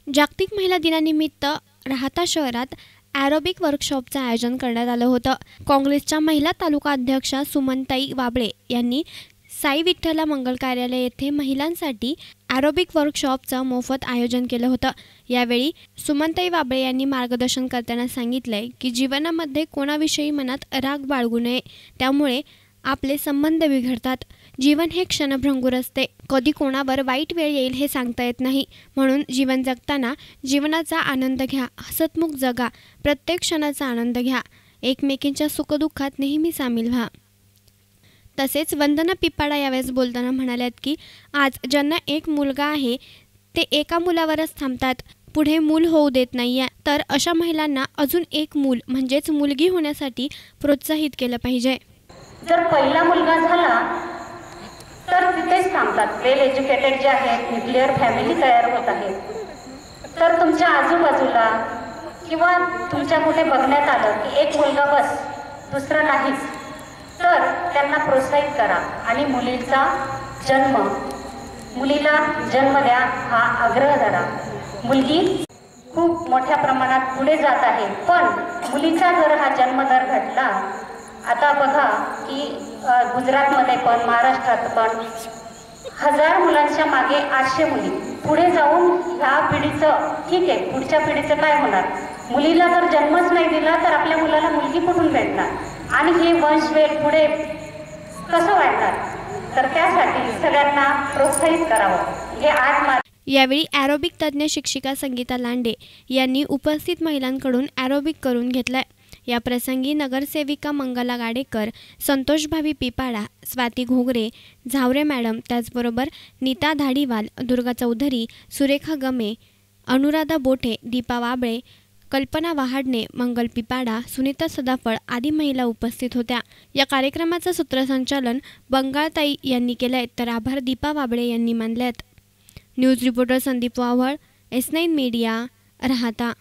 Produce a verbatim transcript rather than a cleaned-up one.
जागतिक महिला दिनानिमित्त राहाता शहरात ॲरोबिक वर्कशॉपचं आयोजन करण्यात आलं होतं। काँग्रेसच्या महिला तालुका अध्यक्षा सुमनताई वाबळे यांनी साई विठ्ठला मंगल कार्यालय येथे महिलांसाठी ॲरोबिक वर्कशॉपचं मोफत आयोजन केलं होतं। यावेळी सुमनताई वाबळे यांनी मार्गदर्शन करताना सांगितलंय की जीवनामध्ये कोणाविषयी मनात राग बाळगू नये, त्यामुळे आपले संबंध बिघडतात। जीवन हे क्षणभंगुर असते, कधी कोणावर वाईट वेळ येईल हे सांगता येत नाही, म्हणून जीवन जगताना जीवनाचा आनंद घ्या, हसतमुख जगा, प्रत्येक क्षणाचा आनंद घ्या, एकमेकींच्या सुखदुःखात नेहमी सामील व्हा। तसेच वंदना पिपाडा यावेळेस बोलताना म्हणाल्यात की आज ज्यांना एक मुलगा आहे ते एका मुलावरच थांबतात, पुढे मूल होऊ देत नाहीये, तर अशा महिलांना अजून एक मूल म्हणजेच मुलगी होण्यासाठी प्रोत्साहित केलं पाहिजे। जर पहिला मुलगा झाला तर तिथेच थांबतात। वेल एज्युकेटेड जे आहेत, न्यूक्लिअर फॅमिली तयार होत आहे, तर तुमच्या आजूबाजूला किंवा तुमच्या कुठे बघण्यात आलं की एक मुलगा बस, दुसरा नाहीच, तर त्यांना प्रोत्साहित करा आणि मुलीचा जन्म मुलीला जन्म द्या हा आग्रह धरा। मुलगी खूप मोठ्या प्रमाणात पुढे जात आहे, पण मुलीचा जर हा जन्मदर घटला, आता बघा की गुजरातमध्ये पण महाराष्ट्रात पण हजार मुलांच्या मागे आठशे मुली, पुढे जाऊन ह्या पिढीचं ठीक आहे, पुढच्या पिढीचं काय होणार? मुलीला जर जन्मच नाही दिला तर आपल्या मुलाला मुलगी कुठून भेटणार आणि हे वंशवेल पुढे कसं वाढणार? तर त्यासाठी सगळ्यांना प्रोत्साहित करावं। हे आठ मार्च यावेळी ॲरोबिक तज्ज्ञ शिक्षिका संगीता लांडे यांनी उपस्थित महिलांकडून ॲरोबिक करून घेतलाय। या प्रसंगी नगरसेविका मंगला गाडेकर, संतोष भावी पिपाडा, स्वाती घोगरे, झावरे मॅडम, त्याचबरोबर नीता धाडीवाल, दुर्गा चौधरी, सुरेखा गमे, अनुराधा बोठे, दीपा वाबळे, कल्पना वहाडणे, मंगल पिपाडा, सुनीता सदाफळ आदी महिला उपस्थित होत्या। या कार्यक्रमाचं सूत्रसंचालन बंगाळताई यांनी केलंय, तर आभार दीपा वाबळे यांनी मानलेत। News reporter Sandeep Waval, S nine media, राहाता।